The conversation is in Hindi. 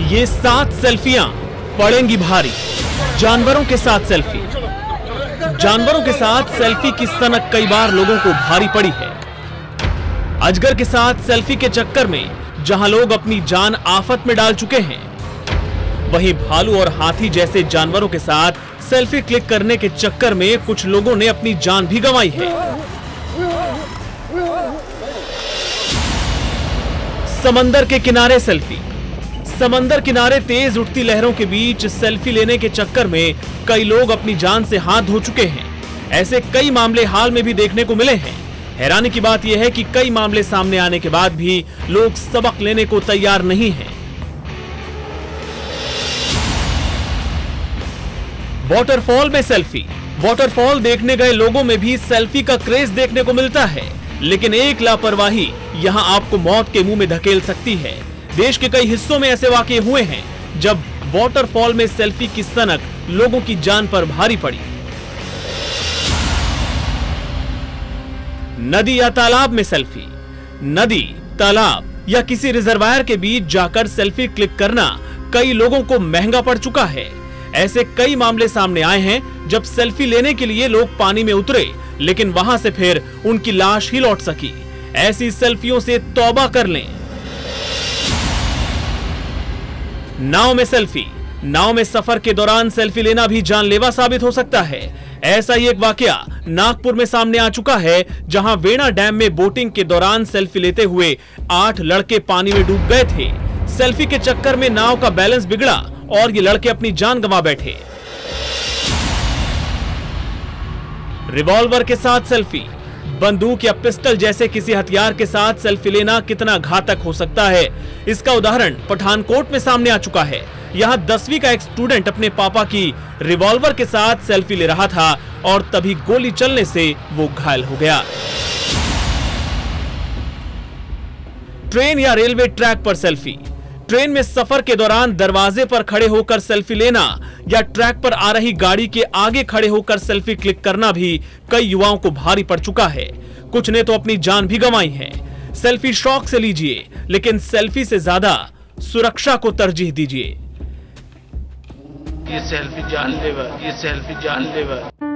ये 7 सेल्फियां पड़ेंगी भारी। जानवरों के साथ सेल्फी। जानवरों के साथ सेल्फी की सनक कई बार लोगों को भारी पड़ी है। अजगर के साथ सेल्फी के चक्कर में जहां लोग अपनी जान आफत में डाल चुके हैं, वहीं भालू और हाथी जैसे जानवरों के साथ सेल्फी क्लिक करने के चक्कर में कुछ लोगों ने अपनी जान भी गंवाई है। समंदर के किनारे सेल्फी। समंदर किनारे तेज उठती लहरों के बीच सेल्फी लेने के चक्कर में कई लोग अपनी जान से हाथ धो चुके हैं। ऐसे कई मामले हाल में भी देखने को मिले हैं। हैरानी की बात यह है कि कई मामले सामने आने के बाद भी लोग सबक लेने को तैयार नहीं हैं। वाटरफॉल में सेल्फी। वाटरफॉल देखने गए लोगों में भी सेल्फी का क्रेज देखने को मिलता है, लेकिन एक लापरवाही यहां आपको मौत के मुंह में धकेल सकती है। देश के कई हिस्सों में ऐसे वाकये हुए हैं जब वाटरफॉल में सेल्फी की सनक लोगों की जान पर भारी पड़ी। नदी या तालाब में सेल्फी। नदी, तालाब या किसी रिजर्वायर के बीच जाकर सेल्फी क्लिक करना कई लोगों को महंगा पड़ चुका है। ऐसे कई मामले सामने आए हैं जब सेल्फी लेने के लिए लोग पानी में उतरे, लेकिन वहां से फिर उनकी लाश ही लौट सकी। ऐसी सेल्फियों से तौबा कर लें। नाव में सेल्फी। नाव में सफर के दौरान सेल्फी लेना भी जानलेवा साबित हो सकता है। ऐसा ही एक वाकया नागपुर में सामने आ चुका है, जहां वेणा डैम में बोटिंग के दौरान सेल्फी लेते हुए 8 लड़के पानी में डूब गए थे। सेल्फी के चक्कर में नाव का बैलेंस बिगड़ा और ये लड़के अपनी जान गंवा बैठे। रिवॉल्वर के साथ सेल्फी। बंदूक या पिस्टल जैसे किसी हथियार के साथ सेल्फी लेना कितना घातक हो सकता है, इसका उदाहरण पठानकोट में सामने आ चुका है। यहां 10वीं का एक स्टूडेंट अपने पापा की रिवॉल्वर के साथ सेल्फी ले रहा था और तभी गोली चलने से वो घायल हो गया। ट्रेन या रेलवे ट्रैक पर सेल्फी। ट्रेन में सफर के दौरान दरवाजे पर खड़े होकर सेल्फी लेना या ट्रैक पर आ रही गाड़ी के आगे खड़े होकर सेल्फी क्लिक करना भी कई युवाओं को भारी पड़ चुका है। कुछ ने तो अपनी जान भी गंवाई है। सेल्फी शौक से लीजिए, लेकिन सेल्फी से ज्यादा सुरक्षा को तरजीह दीजिए। ये सेल्फी जानलेवा, ये सेल्फी जानलेवा।